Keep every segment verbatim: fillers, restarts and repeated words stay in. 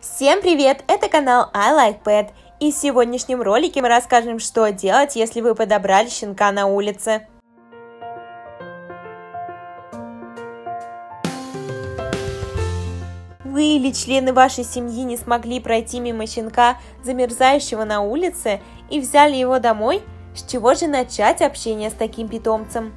Всем привет! Это канал I Like Pet, и в сегодняшнем ролике мы расскажем, что делать, если вы подобрали щенка на улице. Вы или члены вашей семьи не смогли пройти мимо щенка, замерзающего на улице, и взяли его домой? С чего же начать общение с таким питомцем?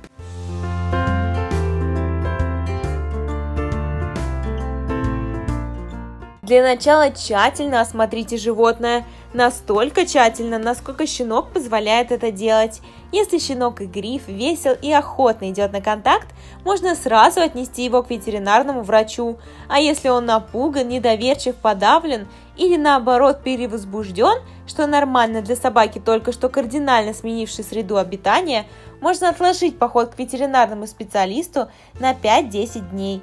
Для начала тщательно осмотрите животное, настолько тщательно, насколько щенок позволяет это делать. Если щенок игрив, весел и охотно идет на контакт, можно сразу отнести его к ветеринарному врачу. А если он напуган, недоверчив, подавлен или наоборот перевозбужден, что нормально для собаки, только что кардинально сменившей среду обитания, можно отложить поход к ветеринарному специалисту на пять-десять дней.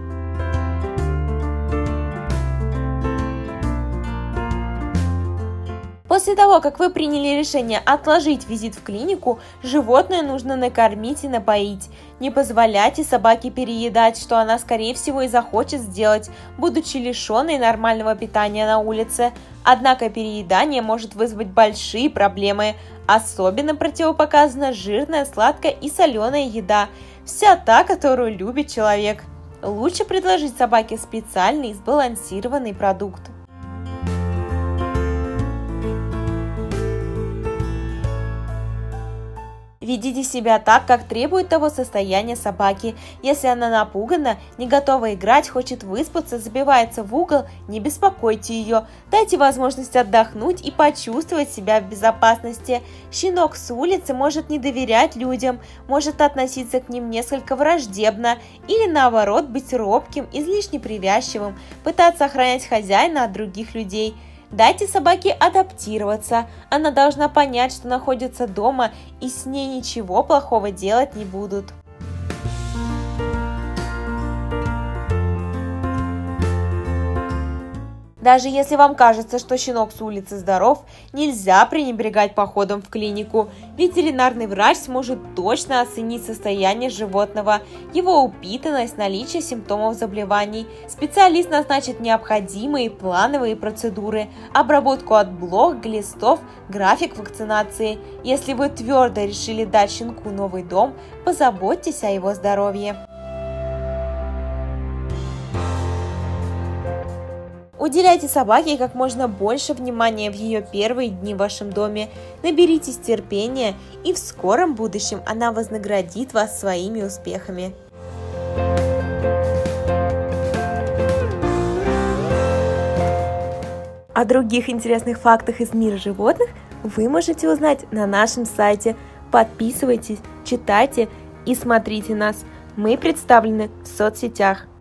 После того, как вы приняли решение отложить визит в клинику, животное нужно накормить и напоить. Не позволяйте собаке переедать, что она, скорее всего, и захочет сделать, будучи лишенной нормального питания на улице. Однако переедание может вызвать большие проблемы. Особенно противопоказана жирная, сладкая и соленая еда. Вся та, которую любит человек. Лучше предложить собаке специальный сбалансированный продукт. Ведите себя так, как требует того состояние собаки. Если она напугана, не готова играть, хочет выспаться, забивается в угол, не беспокойте ее. Дайте возможность отдохнуть и почувствовать себя в безопасности. Щенок с улицы может не доверять людям, может относиться к ним несколько враждебно или наоборот быть робким, излишне привязчивым, пытаться охранять хозяина от других людей. Дайте собаке адаптироваться, она должна понять, что находится дома и с ней ничего плохого делать не будут. Даже если вам кажется, что щенок с улицы здоров, нельзя пренебрегать походом в клинику. Ветеринарный врач сможет точно оценить состояние животного, его упитанность, наличие симптомов заболеваний. Специалист назначит необходимые плановые процедуры, обработку от блох, глистов, график вакцинации. Если вы твердо решили дать щенку новый дом, позаботьтесь о его здоровье. Уделяйте собаке как можно больше внимания в ее первые дни в вашем доме. Наберитесь терпения, и в скором будущем она вознаградит вас своими успехами. О других интересных фактах из мира животных вы можете узнать на нашем сайте. Подписывайтесь, читайте и смотрите нас. Мы представлены в соцсетях.